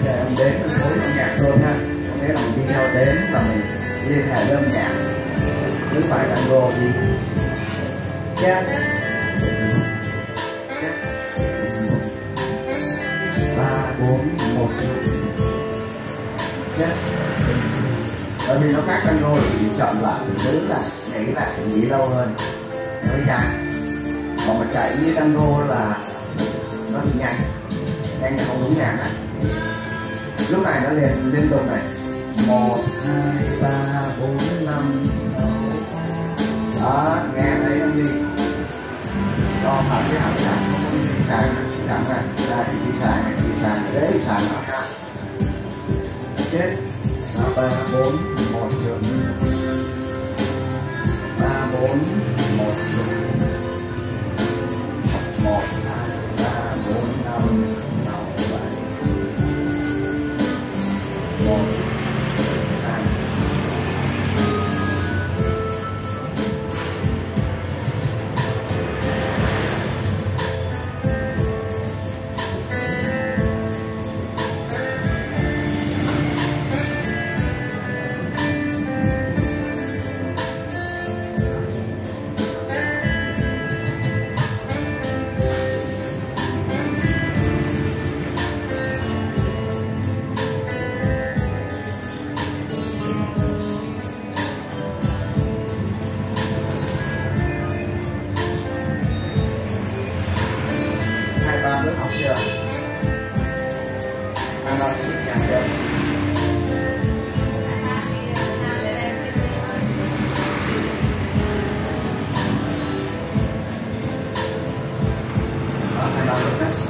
em đếm phối âm nhạc thôi ha, có nghĩa là mình đi theo đếm là mình liên hệ với âm nhạc. Cứ phải tango đi chết ba bốn một chết. Bởi vì nó khác tango thì chọn lại giữ lại nhảy lại nghỉ lâu hơn nó mới dài. Còn mà chạy như tango là nó bị nhanh là không đúng nhạc á. Lúc này nó liền liên tục này 1 2 3 4 5 6 đó, nghe thấy không đi cho phải cái hàm sàng sàng này đây đi sàng đấy sàng nó ha chết. 3 4 1 được 3 4 1 được 1 2 3 4 5 6 7 1 2 đứa học chưa? Anh nói sức nhạc chưa? Đó, anh nói được đấy.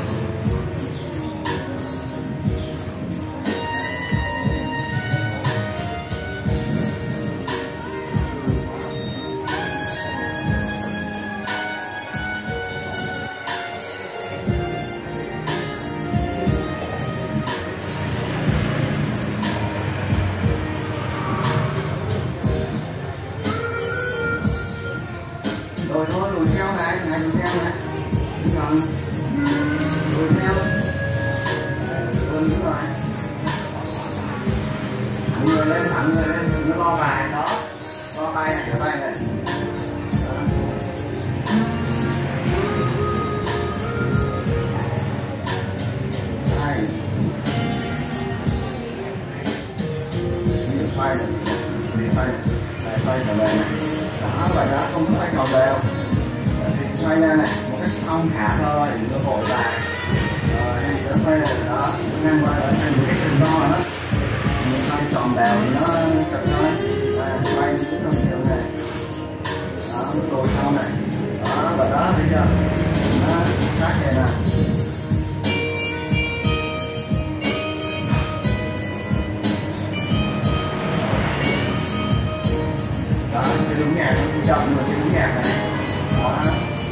Rồi thôi lùi theo này, lùi theo này. Đúng rồi. Lùi theo. Đúng rồi. Thẳng người lên, đừng có lo bài đó. Lo tay này, tay này. Đây. Xoay này. Xoay trở về này. Đó, vậy đó, không có phải tròn đều. Xoay ra này, một cách thong thả thôi, đừng có vội lại. Rồi, nó xoay này, đó, ngang qua ở thành một cái hình to đó. Mình xoay tròn đều thì nó chậm thôi. Xoay cũng không nhiều này. Đó, mức độ sau này. Đó, và đó, thấy chưa? Đó, sát này nè. Đó, cái đúng nhạc, chậm mà cái đúng nhạc này. Đó.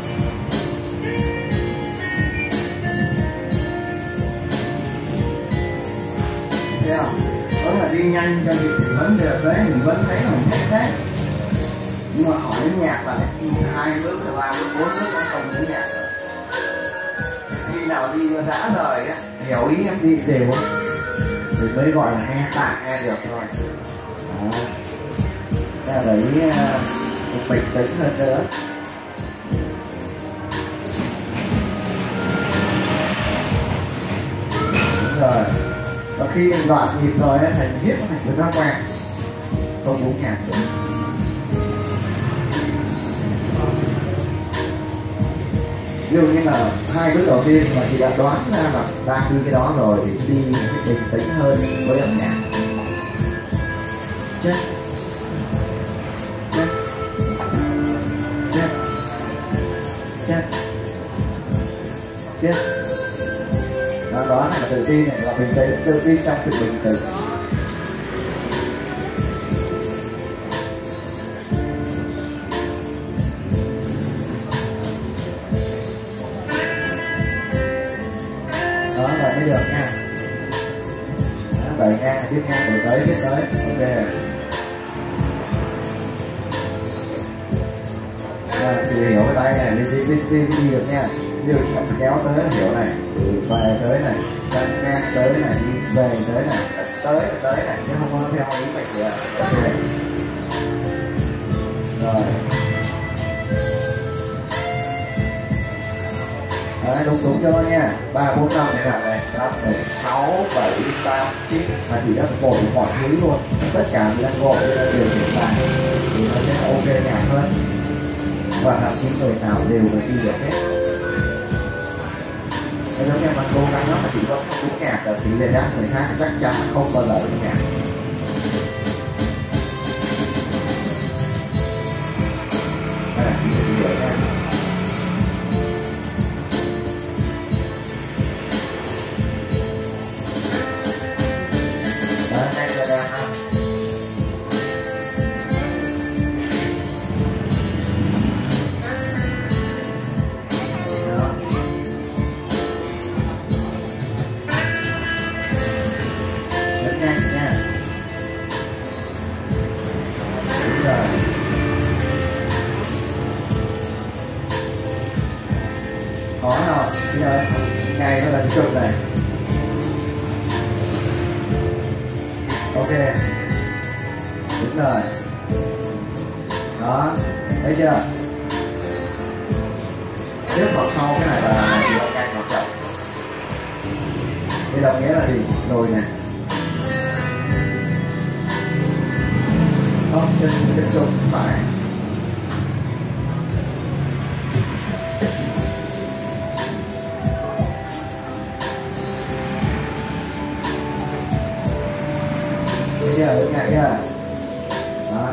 Thấy không? Đó là đi nhanh cho việc thì vấn đề đấy mình vẫn thấy là mình hết đấy. Nhưng mà hỏi đến nhạc là 2 bước, 3 bước, 4 bước nó không đến nhạc rồi. Khi nào đi dã rời á, hiểu ý em đi đều á, thì mới gọi là nghe tạng nghe được thôi. Đó. Thế là đấy bình tĩnh hơn nữa. Đúng rồi. Và khi mình đoạn nhịp rồi thì viết nó thành cái thói quen. Không đúng nhạc nữa. Ví dụ như là 2 bước đầu tiên mà chị đã đoán ra là đang đi cái đó rồi thì đi bình tĩnh hơn với âm nhạc. Chết. Chết. Đó là tự tin này, là bình tĩnh, tự tin trong sự bình tĩnh. Đó là mới được nha. Đó, đẩy ngang, tiếp ngang, đẩy tới, ok. Chị hiểu cái tay này, đi được nha. Ví dụ kéo tới hiểu này, từ vai tới này, ngang tới này, đi về tới này, tới này, chứ không có theo ý mạch kìa. Ok. Rồi. Đấy, đúng cho nha. 3, 4, 5 này bạn này. 5, 6, 7, 8, 9 mà chỉ đang gội mọi thứ luôn. Tất cả thì đang gội điều chỉnh lại thì nó sẽ ok nhạc hơn. Và làm những người nào đều phải đi được hết. Nếu như mà cố gắng lắm mà chỉ có đúng nhạc là tỷ lệ đáp người khác chắc chắn không bao giờ đúng nhạc. Đây là chỉ để hiểu nha. Đó, đây là đàn ha. Có rồi, bây giờ ngay nó là cái chụp này. Ok, đúng rồi. Đó, thấy chưa? Trước hoặc sau cái này là chỉ có ngay hoặc chậm. Thì đồng nghĩa là gì? Lùi này. Không, chân chụp phải. Được ngại chưa? Đó.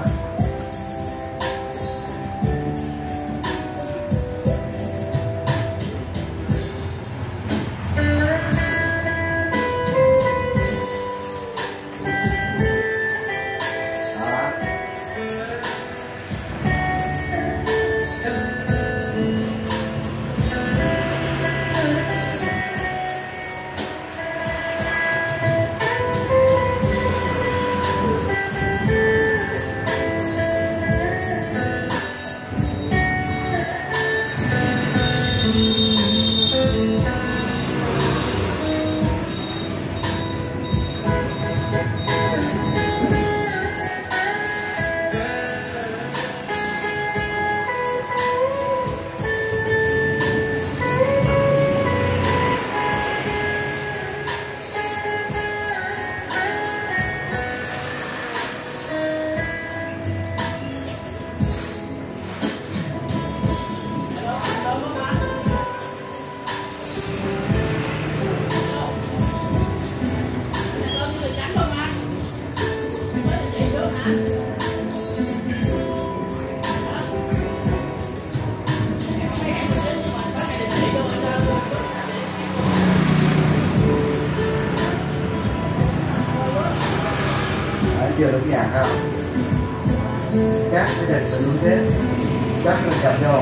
Chưa đúng nhạc không? Chắc cái đợt mình luôn thế. Chắc mình chậm vô.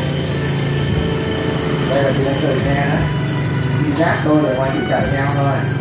Đây là chị đang cười nghe đó. Chị giác đôi ở ngoài chị chạy nhau thôi.